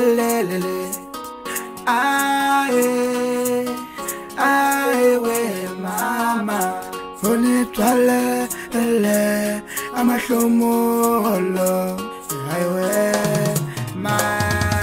welelele aye aye we mama unitwale ele amahlomolo aye we mama.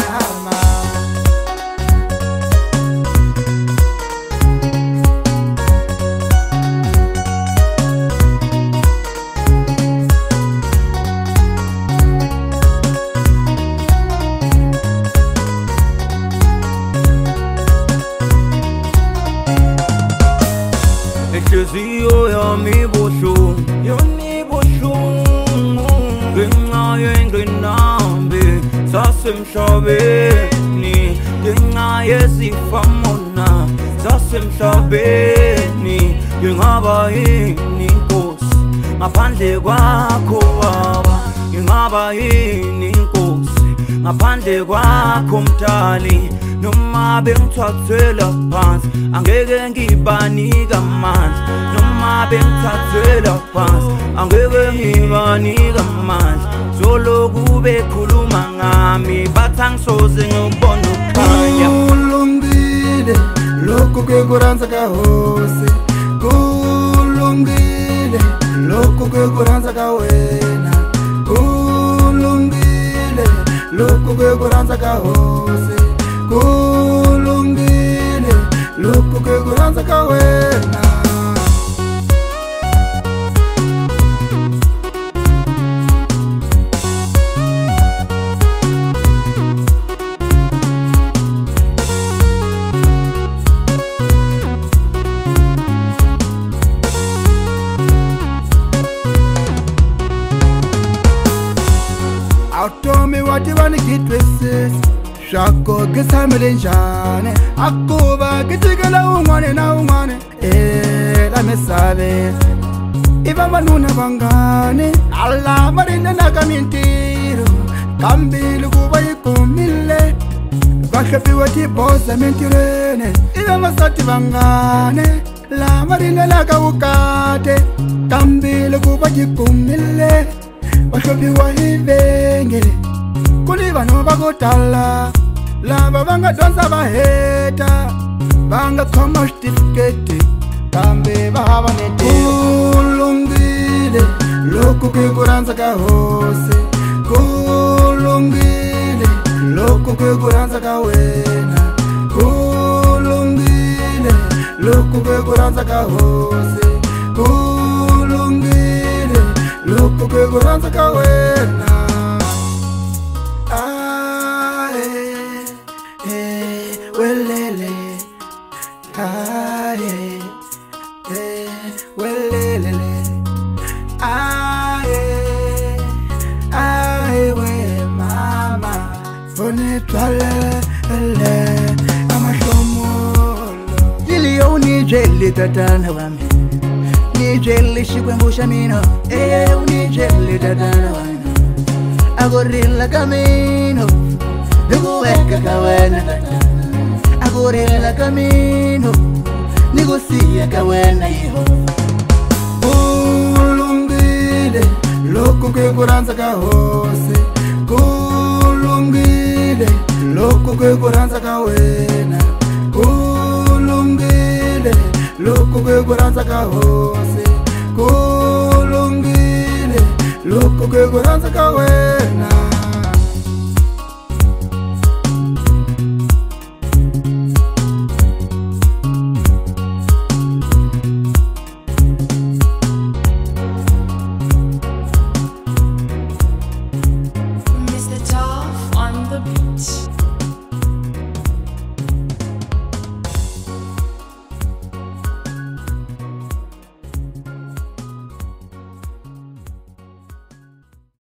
Inhliziyo yami ibuhlungu, yona ibuhlungu ngenxa yengqinamba zasemhlabeni, ngenxa yezifamona zasemhlabeni. Ngingaba yini inkosi ngaphandle kwakho baba? Ngingaba yini inkosi ngaphandle kwakho mdali? Noma bengithathela phansi angeke ngibanika amandla, noma bengithathela phansi angeke ngibanika amandla. Zoloku bekhuluma ngami bathi angisoze ngibone ukukhanya. Kulungile lokhu kwekuranza kahosi, kulungile lokhu kwekuranza kawena, kulungile lokhu kwekuranza kahosi, kulungile lokhu kwekuranza kawena. Automi wati vanikitwisisa shako kisamile njane, akuba kitikela umwane na umwane la mesabe iva vanuna vangane alla marina na kamintiro kambili kuva yikumile vahlapi wati bosa mintirene iva masati vangane la marina la kawukate kambili kuva yikumile vahlapi wa ivengele kuni vanhu vakutala lava vanga dyondza va heta vanga khoma xitifiketi kambe va hava ntirho. Kulungile lokhu kwekuranza kahosi, kulungile lokhu kwekuranza kawena, kulungile lokhu kwekuranza kahosi, kulungile lokhu kwekuranza kawena. Welele aye welele aye aye we mama unitwale ele amahlomolo. Liliyo unijeli tatana wami, nijeli shikwembusha mino, unijeli tatana wami, agorilla camino nikuweka kawena tatana, agorilla camino nikusiya kawena yiho. Kulungile lokhu kwekuranza kahosi, kulungile lokhu kwekuranza kawena, kulungile lokhu kwekuranza kahosi, kulungile lokhu kwekuranza kawena.